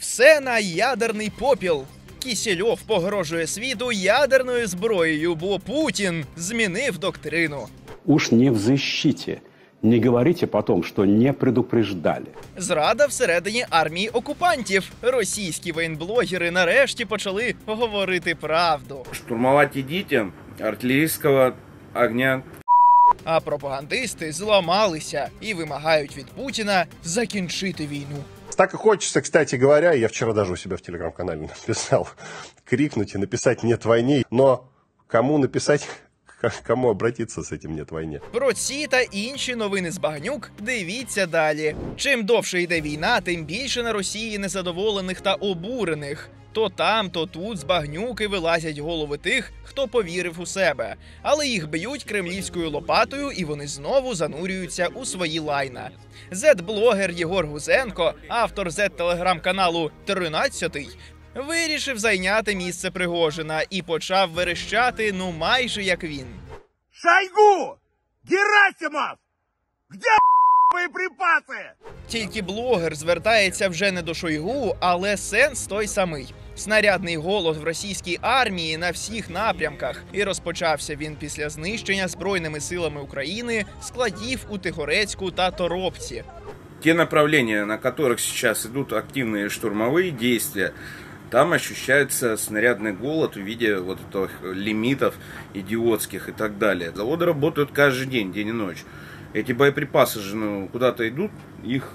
Все на ядерний попіл. Кісельов погрожує світу ядерною зброєю, бо Путін змінив доктрину. Уж не в защите. Не говорите потом, что не предупреждали. Зрада всередині армії окупантів. Російські воєнблогери нарешті почали говорити правду. Штурмувати дітям артилерійського огня. А пропагандисти зламалися і вимагають від Путіна закінчити війну. Так и хочется, кстати говоря, я вчера даже у себя в телеграм-канале написал, крикнуть и написать «нет войне», но кому написать, кому обратиться с этим «нет войне». Про ці та інші новини з багнюк дивіться далі. Чим довше йде війна, тим більше на Росії незадоволених та обурених. То там, то тут з багнюки вилазять голови тих, хто повірив у себе. Але їх б'ють кремлівською лопатою і вони знову занурюються у свої лайна. Зет-блогер Єгор Гузенко, автор зет-телеграм-каналу «13», вирішив зайняти місце Пригожина і почав верещати, ну майже як він. Шойгу! Герасимов! Где боєприпаси? Тільки блогер звертається вже не до Шойгу, але сенс той самий. Снарядний голод в російській армії на всіх напрямках. І розпочався він після знищення Збройними силами України складів у Тихорецьку та Торопці. Те направления, на которых сейчас идут активные штурмовые действия, там ощущается снарядный голод в виде вот этих лимитов идиотских и так далее. Заводы работают каждый день и ночь. Эти боеприпасы же куда-то идут, их,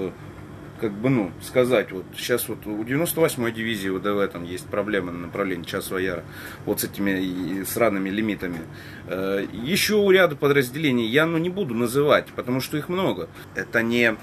сказать, вот сейчас вот у 98-й дивизии ВДВ там есть проблемы на направлении Часового Яра, вот с этими сраными лимитами. Еще у ряда подразделений я не буду называть, потому что их много. Это не,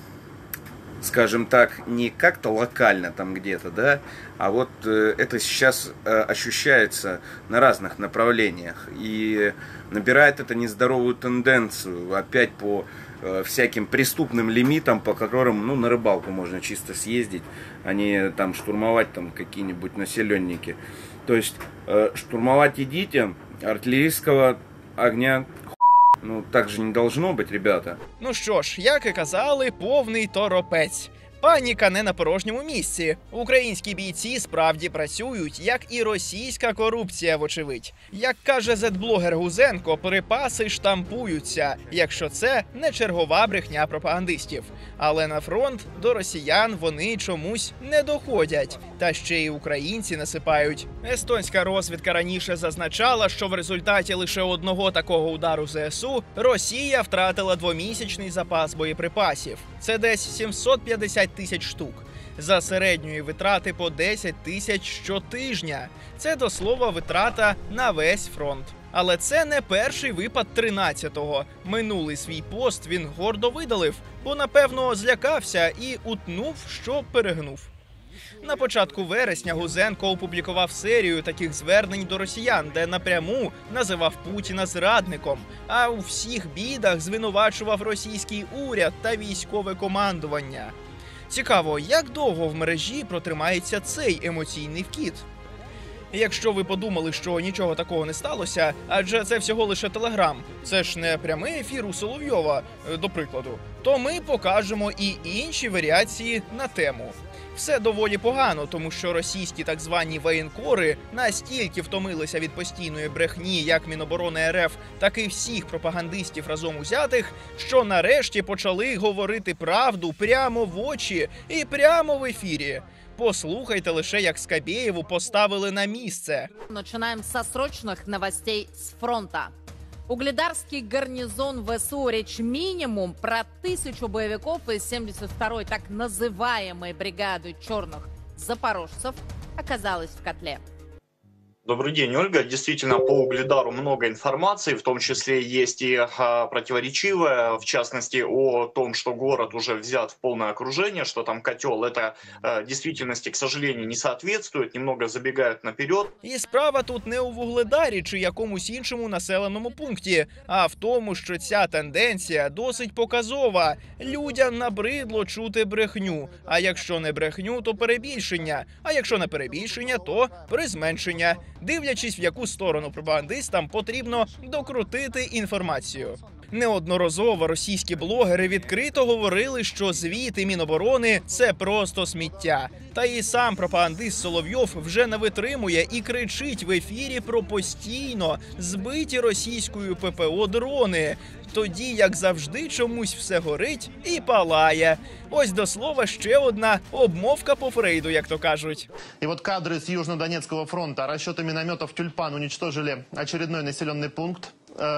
скажем так, не как-то локально там где-то, да, а вот это сейчас ощущается на разных направлениях и набирает это нездоровую тенденцию опять по всяким преступным лимитам, по которым, на рыбалку можно чисто съездить, а не там штурмовать там какие-нибудь населенники. То есть штурмовать идите, артиллерийского огня, так же не должно быть, ребята. Ну що ж, як і казали, повний торопець. Паніка не на порожньому місці. Українські бійці справді працюють, як і російська корупція, вочевидь. Як каже зет-блогер Гузенко, припаси штампуються, якщо це не чергова брехня пропагандистів. Але на фронт до росіян вони чомусь не доходять. Та ще й українці насипають. Естонська розвідка раніше зазначала, що в результаті лише одного такого удару ЗСУ Росія втратила двомісячний запас боєприпасів. Це десь 750 тисяч штук. За середньої витрати по 10 тисяч щотижня. Це, до слова, витрата на весь фронт. Але це не перший випад 13-го. Минулий свій пост він гордо видалив, бо, напевно, злякався і утнув, що перегнув. На початку вересня Гузенко опублікував серію таких звернень до росіян, де напряму називав Путіна зрадником, а у всіх бідах звинувачував російський уряд та військове командування. Цікаво, як довго в мережі протримається цей емоційний вкид? Якщо ви подумали, що нічого такого не сталося, адже це всього лише Телеграм, це ж не прямий ефір у Соловйова, до прикладу, то ми покажемо і інші варіації на тему. Все доволі погано, тому що російські так звані воєнкори настільки втомилися від постійної брехні як Міноборони РФ, так і всіх пропагандистів разом узятих, що нарешті почали говорити правду прямо в очі і прямо в ефірі. Послухайте лише, як Скабєєву поставили на місце. Починаємо з срочних новостей з фронту. Угледарский гарнизон ВСУ, речь минимум про 1000 боевиков из 72-й так называемой бригады черных запорожцев оказалась в котле. Добрый день, Ольга. Действительно, по Угледару много информации, в том числе есть и противоречивая, в частности, о том, что город уже взят в полное окружение, что там котел. Это действительности, к сожалению, не соответствует, немного забегают наперед. І справа тут не у Вугледарі чи якомусь іншому населеному пункті, а в тому, що ця тенденція досить показова. Людям набридло чути брехню, а якщо не брехню, то перебільшення, а якщо не перебільшення, то призменшення. Дивлячись, в яку сторону пропагандистам потрібно докрутити інформацію. Неодноразово російські блогери відкрито говорили, що звіти Міноборони – це просто сміття. Та і сам пропагандист Соловйов вже не витримує і кричить в ефірі про постійно збиті російською ППО дрони. Тоді, як завжди, чомусь все горить і палає. Ось до слова ще одна обмовка по Фрейду, як то кажуть. И вот кадры с Южно-Донецкого фронта. Расчеты минометов «Тюльпан» уничтожили очередной населенный пункт.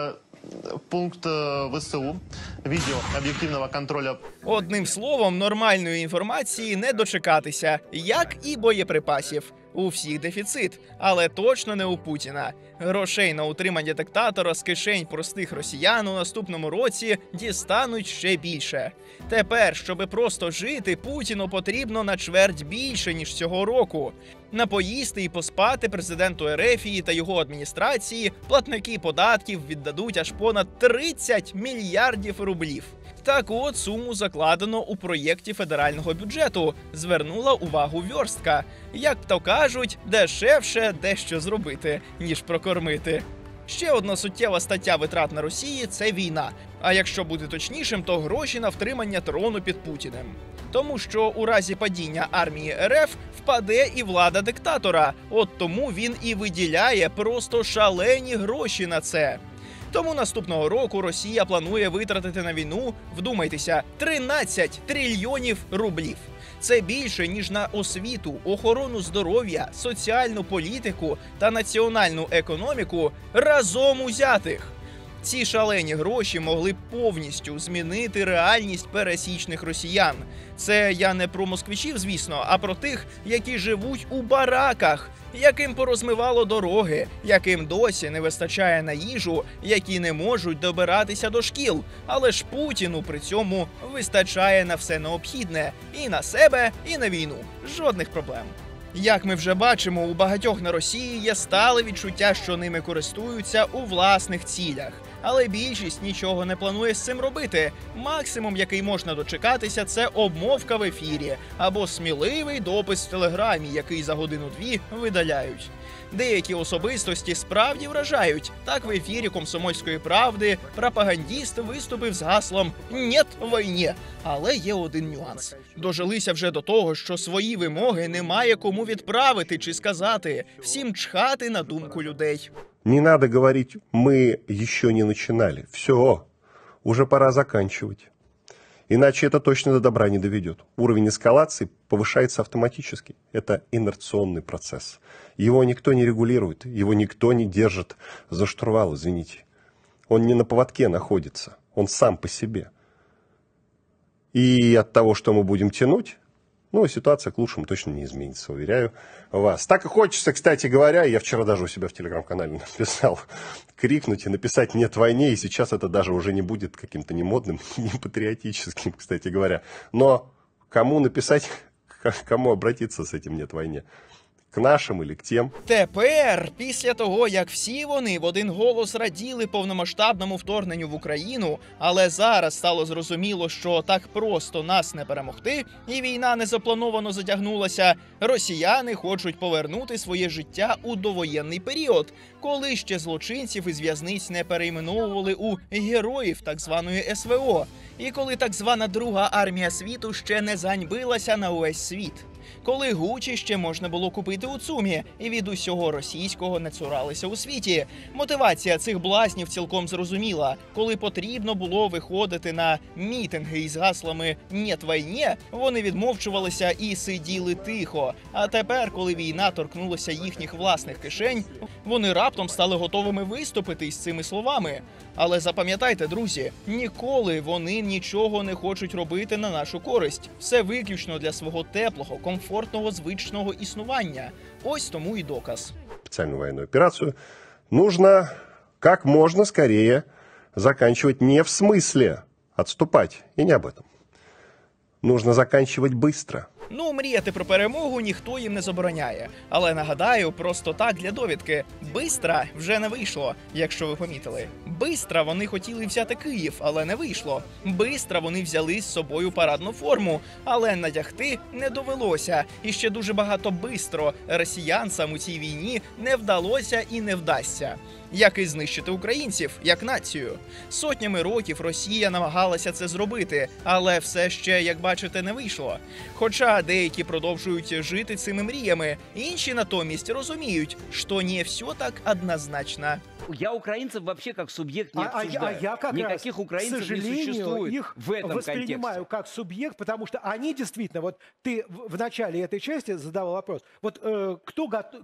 Пункт ВСУ. Видео об'єктивного контролю. Одним словом, нормальної інформації не дочекатися, як і боєприпасів. У всіх дефіцит, але точно не у Путіна. Грошей на утримання диктатора з кишень простих росіян у наступному році дістануть ще більше. Тепер, щоби просто жити, Путіну потрібно на чверть більше, ніж цього року. На поїсти і поспати президенту Ерефії та його адміністрації платники податків віддадуть аж понад 30 мільярдів рублів. Таку суму закладено у проєкті федерального бюджету, звернула увагу Вьорстка. Як то кажуть, дешевше дещо зробити, ніж прокормити. Ще одна суттєва стаття витрат на Росії – це війна. А якщо бути точнішим, то гроші на втримання трону під Путіним. Тому що у разі падіння армії РФ впаде і влада диктатора. От тому він і виділяє просто шалені гроші на це. Тому наступного року Росія планує витратити на війну, вдумайтеся, 13 трильйонів рублів. Це більше, ніж на освіту, охорону здоров'я, соціальну політику та національну економіку разом узятих. Ці шалені гроші могли б повністю змінити реальність пересічних росіян. Це я не про москвичів, звісно, а про тих, які живуть у бараках, яким порозмивало дороги, яким досі не вистачає на їжу, які не можуть добиратися до шкіл. Але ж Путіну при цьому вистачає на все необхідне – і на себе, і на війну. Жодних проблем. Як ми вже бачимо, у багатьох на Росії є стале відчуття, що ними користуються у власних цілях. Але більшість нічого не планує з цим робити. Максимум, який можна дочекатися, це обмовка в ефірі або сміливий допис в Телеграмі, який за годину-дві видаляють. Деякі особистості справді вражають. Так в ефірі «Комсомольської правди» пропагандіст виступив з гаслом «Нєт війні». Але є один нюанс. Дожилися вже до того, що свої вимоги немає кому відправити чи сказати. Всім чхати на думку людей. Не надо говорить, мы еще не начинали. Все, уже пора заканчивать. Иначе это точно до добра не доведет. Уровень эскалации повышается автоматически. Это инерционный процесс. Его никто не регулирует, его никто не держит за штурвал, извините. Он не на поводке находится, он сам по себе. И от того, что мы будем тянуть, ситуация к лучшему точно не изменится, уверяю вас. Так и хочется, кстати говоря, я вчера даже у себя в телеграм-канале написал, крикнуть и написать «нет войне», и сейчас это даже уже не будет каким-то не модным, не патриотическим, кстати говоря. Но кому написать, кому обратиться с этим «нет войне»? К нашим или к тем. Тепер, після того, як всі вони в один голос раділи повномасштабному вторгненню в Україну, але зараз стало зрозуміло, що так просто нас не перемогти, і війна незаплановано затягнулася, росіяни хочуть повернути своє життя у довоєнний період, коли ще злочинців із в'язниць не перейменовували у героїв так званої СВО, і коли так звана Друга армія світу ще не зганьбилася на увесь світ. Коли Гучі ще можна було купити у ЦУМі, і від усього російського не цуралися у світі. Мотивація цих блазнів цілком зрозуміла. Коли потрібно було виходити на мітинги із гаслами «Нєт війні», вони відмовчувалися і сиділи тихо. А тепер, коли війна торкнулася їхніх власних кишень, вони раптом стали готовими виступити із цими словами. Але запам'ятайте, друзі, ніколи вони нічого не хочуть робити на нашу користь. Все виключно для свого теплого, комфортного, звичного існування. Ось тому і доказ. Специальную военную операцию нужно как можно скорее заканчивать, не в смысле отступать, и не об этом. Нужно заканчивать быстро. Ну, мріяти про перемогу ніхто їм не забороняє. Але нагадаю, просто так для довідки. Бистра вже не вийшло, якщо ви помітили. Бистра вони хотіли взяти Київ, але не вийшло. Бистра вони взяли з собою парадну форму, але надягти не довелося. І ще дуже багато бистро росіянцям у цій війні не вдалося і не вдасться. Як і знищити українців, як націю. Сотнями років Росія намагалася це зробити, але все ще, як бачите, не вийшло. Хоча деякі продовжують жити цими мріями, інші натомість розуміють, що не все так однозначно. Я украинцев вообще как субъект не обсуждаю. Я как Никаких раз, украинцев к сожалению, не существует их в этом воспринимаю контексте. как субъект, потому что они действительно, вот ты в начале этой части задавал вопрос, вот кто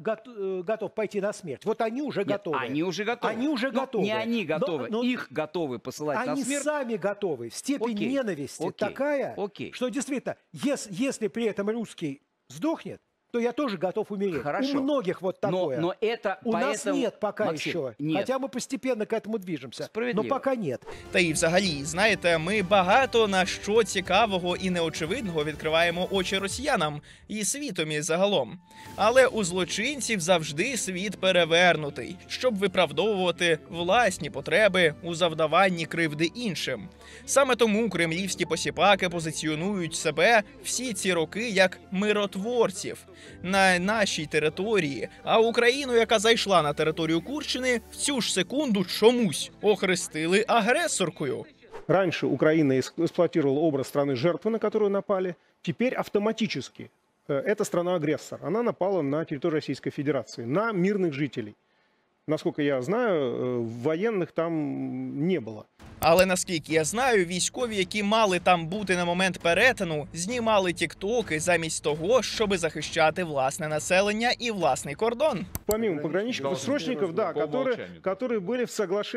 готов пойти на смерть? Вот они уже готовы. Они уже готовы. Они уже Но готовы. Не они готовы, но их готовы посылать на они смерть. сами готовы. Степень Окей. ненависти Окей. такая, Окей. что действительно, если при этом русский сдохнет, то я тоже готов умереть. Хорошо. У многих вот такое. Но это У нас поэтому, нет пока Максим, еще. нет. Хотя мы постепенно к этому движемся. Справедливо. Но пока нет. Та і взагалі, знаєте, ми багато на що цікавого і неочевидного відкриваємо очі росіянам і світомі загалом. Але у злочинців завжди світ перевернутий, щоб виправдовувати власні потреби у завдаванні кривди іншим. Саме тому кремлівські посіпаки позиціонують себе всі ці роки як миротворців на нашій території, а Україну, яка зайшла на територію Курщини, в цю ж секунду чомусь охрестили агресоркою. Раньше Украина эксплуатировала образ страны-жертвы, на которую напали. Теперь автоматически эта страна-агрессор. Она напала на территорию Российской Федерации, на мирных жителей. Насколько я знаю, военных там не было. Але наскільки я знаю, військові, які мали там бути на момент перетину, знімали тіктоки замість того, щоб захищати власне населення і власний кордон. Помимо пограничников, да, которые были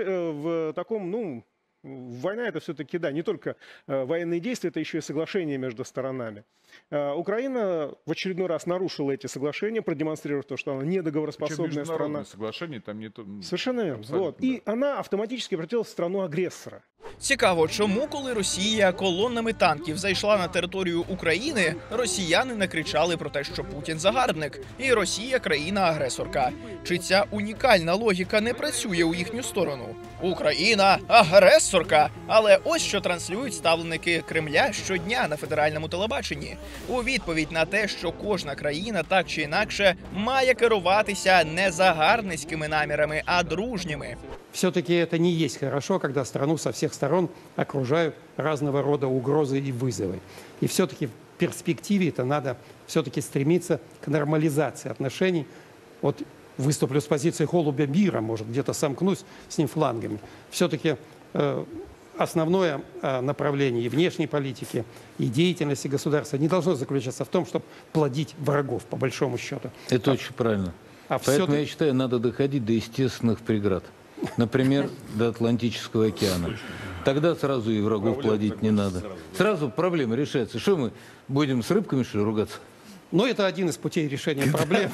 в таком, ну, война это все-таки, да, не только военные действия, это еще и соглашения между сторонами. Украина в очередной раз нарушила эти соглашения, продемонстрировав то, что она недоговороспособная страна. Соглашения там не то. Совершенно верно. Вот. И она автоматически превратилась в страну-агрессора. Цікаво, чому, коли Росія колоннами танків зайшла на територію України, росіяни не кричали про те, що Путін загарбник, і Росія країна-агресорка. Чи ця унікальна логіка не працює у їхню сторону? Україна – агресорка! Але ось що транслюють ставленики Кремля щодня на федеральному телебаченні. У відповідь на те, що кожна країна так чи інакше має керуватися не загарбницькими намірами, а дружніми. Все-таки это не есть хорошо, когда страну со всех сторон окружают разного рода угрозы и вызовы. И все-таки в перспективе это надо все-таки стремиться к нормализации отношений. Вот выступлю с позиции голубя мира, может, где-то сомкнусь с ним флангами. Все-таки основное направление и внешней политики, и деятельности государства не должно заключаться в том, чтобы плодить врагов, по большому счету. Это очень правильно. Поэтому я считаю, надо доходить до естественных преград. Например, до Атлантического океана. Тогда сразу и врагов плодить не надо. Сразу проблема решается. Что мы будем с рыбками, что ли, ругаться? Но это один из путей решения проблем.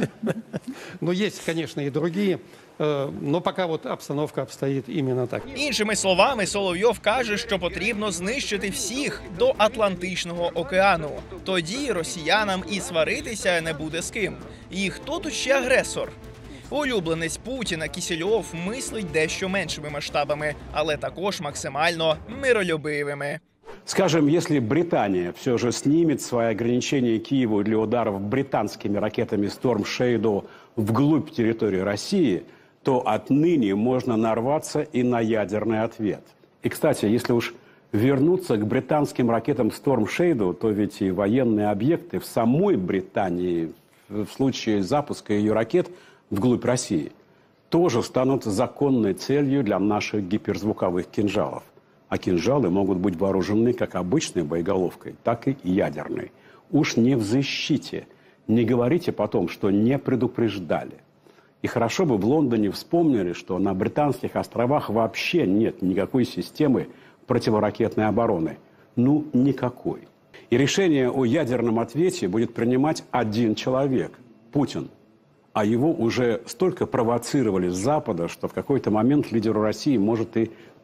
Но есть, конечно, и другие. Но пока вот обстановка обстоит именно так. Іншими словами, Соловйов каже, що потрібно знищити всіх до Атлантичного океану. Тоді росіянам і сваритися не буде з ким. І хто тут ще агресор? Улюбленець Путіна Кісельов мислить дещо меншими масштабами, але також максимально миролюбивими. Скажем, если Британия все же снимет свои ограничения Киеву для ударов британскими ракетами Storm Shadow вглубь территории России, то отныне можно нарваться и на ядерный ответ. И, кстати, если уж вернуться к британским ракетам Storm Shadow, то ведь и военные объекты в самой Британии в случае запуска ее ракет вглубь России тоже станут законной целью для наших гиперзвуковых кинжалов. А кинжалы могут быть вооружены как обычной боеголовкой, так и ядерной. Уж не в защите. Не говорите потом, что не предупреждали. И хорошо бы в Лондоне вспомнили, что на Британских островах вообще нет никакой системы противоракетной обороны. Ну, никакой. И решение о ядерном ответе будет принимать один человек – Путин. А его уже столько провоцировали с Запада, что в какой-то момент лидеру России может и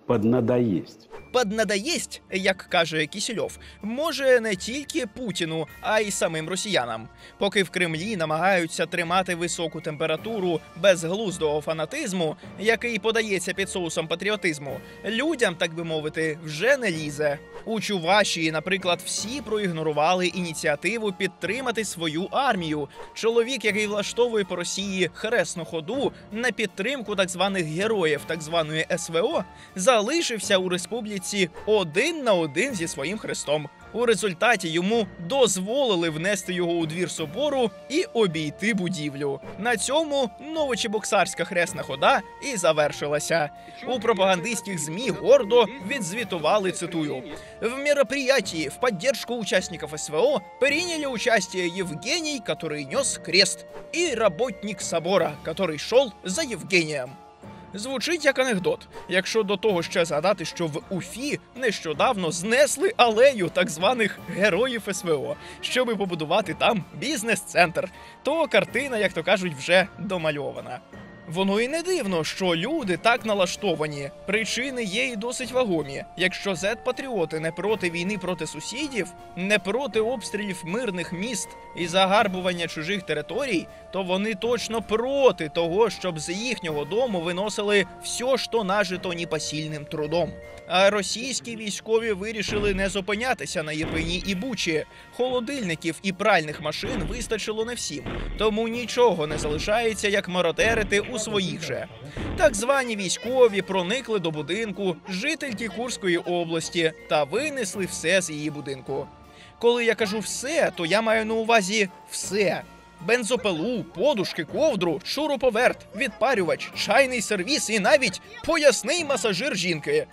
поднадоесть. Поднадоєсть, як каже Кісельов, може не тільки Путіну, а й самим росіянам. Поки в Кремлі намагаються тримати високу температуру безглуздого фанатизму, який подається під соусом патріотизму, людям, так би мовити, вже не лізе. У Чувашії, наприклад, всі проігнорували ініціативу підтримати свою армію. Чоловік, який влаштовує по Росії хресну ходу на підтримку так званих героїв так званої СВО, залишився у республіці один на один зі своїм хрестом. У результаті йому дозволили внести його у двір собору і обійти будівлю. На цьому новочебоксарська хресна хода і завершилася. У пропагандистських ЗМІ гордо відзвітували, цитую: «В мероприятии в поддержку участников СВО приняли участие Евгений, который нес крест, и работник собора, который шел за Евгением». Звучить як анекдот, якщо до того ще згадати, що в Уфі нещодавно знесли алею так званих героїв СВО, щоби побудувати там бізнес-центр, то картина, як то кажуть, вже домальована. Воно і не дивно, що люди так налаштовані. Причини є і досить вагомі. Якщо зет-патріоти не проти війни проти сусідів, не проти обстрілів мирних міст і загарбування чужих територій, то вони точно проти того, щоб з їхнього дому виносили все, що нажито непосильним трудом. А російські військові вирішили не зупинятися на Єпині і Бучі. Холодильників і пральних машин вистачило не всім. Тому нічого не залишається, як мародерити у своїх же. Так звані військові проникли до будинку жительки Курської області та винесли все з її будинку. Коли я кажу «все», то я маю на увазі все. Бензопилу, подушки, ковдру, шуруповерт, відпарювач, чайний сервіс і навіть поясний масажир жінки.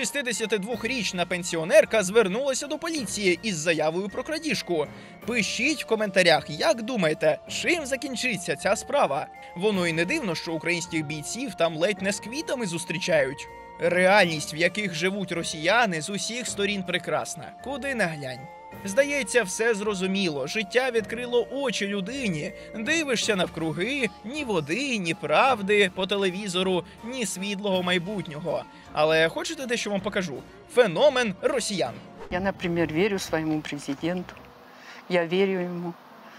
62-річна пенсіонерка звернулася до поліції із заявою про крадіжку. Пишіть в коментарях, як думаєте, чим закінчиться ця справа? Воно і не дивно, що українських бійців там ледь не з квітами зустрічають. Реальність, в яких живуть росіяни, з усіх сторін прекрасна. Куди не глянь. Здається, все зрозуміло. Життя відкрило очі людині. Дивишся навкруги, ні води, ні правди по телевізору, ні світлого майбутнього. Але хочете дещо вам покажу? Феномен росіян. Я, наприклад, вірю своєму президенту. Я вірю йому.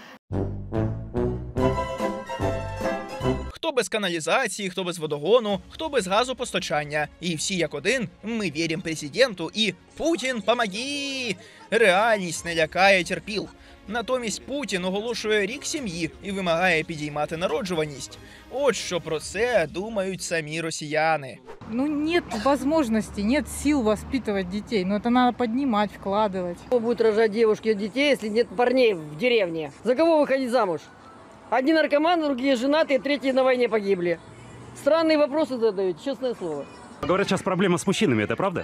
Хто без каналізації, хто без водогону, хто без газопостачання. І всі як один, ми віримо президенту і «Путін, помоги!» Реальність не лякає терпіл. Натомість Путін оголошує рік сім'ї і вимагає підіймати народжуваність. От що про це думають самі росіяни. Ну, нет возможности, нет сил воспитывать детей. Но это надо поднимать, вкладывать. Кто будет рожать девушки и детей, если нет парней в деревне? За кого выходить замуж? Одни наркоманы, другие женатые, третьи на войне погибли. Странные вопросы задают, честное слово. Говорят, сейчас проблема с мужчинами, это правда?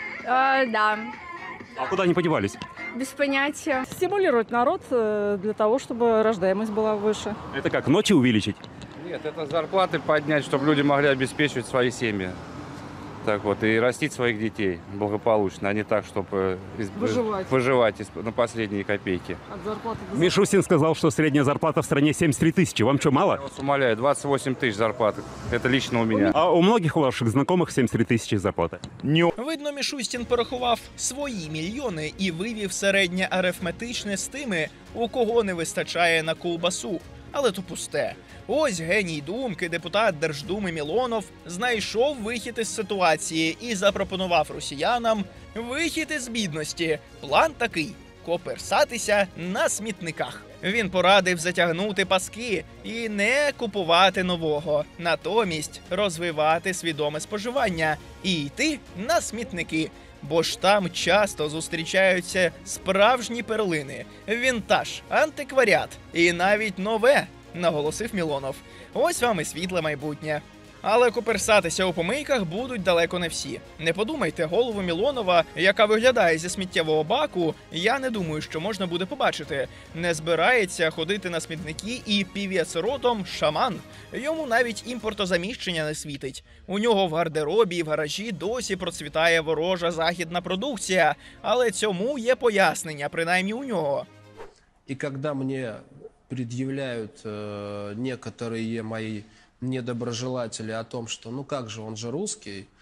Да. А куда они подевались? Без понятия. Стимулировать народ для того, чтобы рождаемость была выше. Это как, ночи увеличить? Нет, это зарплаты поднять, чтобы люди могли обеспечивать свои семьи. Так вот, и растить своих детей благополучно, а не так, чтобы выживать на последние копейки. Мишустин сказал, что средняя зарплата в стране 73 тысячи. Вам что, мало? Я вас умоляю, 28 тысяч зарплаты. Это лично у меня. А у многих ваших знакомых 73 тысячи зарплата? Видно, Мішустін порахував свої мільйони і вивів середнє арифметичне з тими, у кого не вистачає на ковбасу. Але то пусте. Ось геній думки, депутат Держдуми Мілонов, знайшов вихід із ситуації і запропонував росіянам вихід із бідності. План такий – коперсатися на смітниках. Він порадив затягнути паски і не купувати нового. Натомість розвивати свідоме споживання і йти на смітники. Бо ж там часто зустрічаються справжні перлини, вінтаж, антикваріат і навіть нове, наголосив Мілонов. Ось вам і світле майбутнє. Але коперсатися у помийках будуть далеко не всі. Не подумайте, голову Мілонова, яка виглядає зі сміттєвого баку, я не думаю, що можна буде побачити. Не збирається ходити на смітники і півець ротом шаман. Йому навіть імпортозаміщення не світить. У нього в гардеробі і в гаражі досі процвітає ворожа західна продукція. Але цьому є пояснення, принаймні у нього. І коли мені пред'являють некоторые мои недоброжелатели о том, что ну как же, он же русский,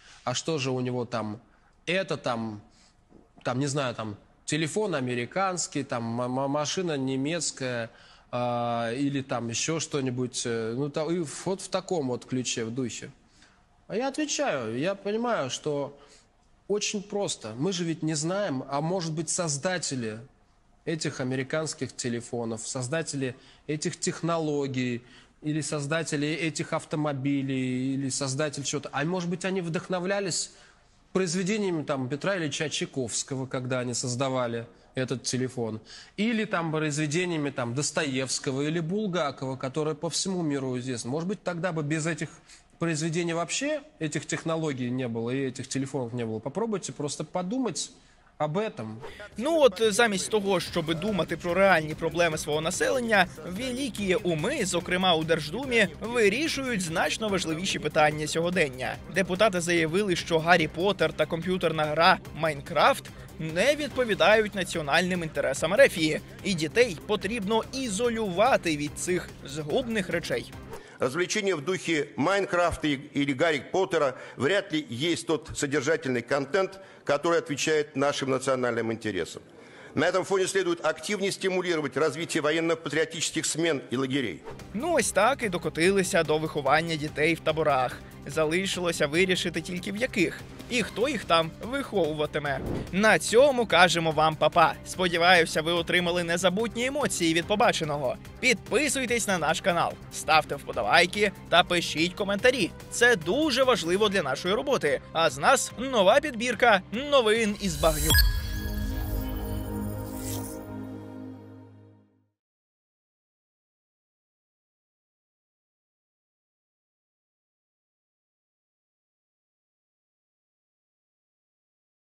а что же у него там, это там, не знаю, там телефон американский, там машина немецкая, или там еще что-нибудь, ну, и вот в таком вот ключе, в духе. А я отвечаю, я понимаю, что очень просто. Мы же ведь не знаем, а может быть создатели этих американских телефонов, создатели этих технологий, или создатели этих автомобилей, или создатель чего-то. А может быть они вдохновлялись произведениями там Петра Ильича Чайковского, когда они создавали этот телефон. Или там произведениями там Достоевского или Булгакова, которые по всему миру известны. Может быть, тогда бы без этих произведений вообще этих технологий не было и этих телефонов не было. Попробуйте просто подумать об этом. Ну от замість того, щоб думати про реальні проблеми свого населення, великі уми, зокрема у Держдумі, вирішують значно важливіші питання сьогодення. Депутати заявили, що Гаррі Поттер та комп'ютерна гра Майнкрафт не відповідають національним інтересам Рефії, і дітей потрібно ізолювати від цих згубних речей. Развлечения в духе Майнкрафта или Гарри Поттера вряд ли есть тот содержательный контент, который отвечает нашим национальным интересам. На этом фоне следует активнее стимулировать развитие военно-патриотических смен и лагерей. Ну ось так і докотилися до виховання дітей в таборах. Залишилося вирішити тільки в яких. І хто їх там виховуватиме. На цьому кажемо вам па-па. Сподіваюся, ви отримали незабутні емоції від побаченого. Підписуйтесь на наш канал, ставте вподобайки та пишіть коментарі. Це дуже важливо для нашої роботи. А з нас нова підбірка новин із багнюк.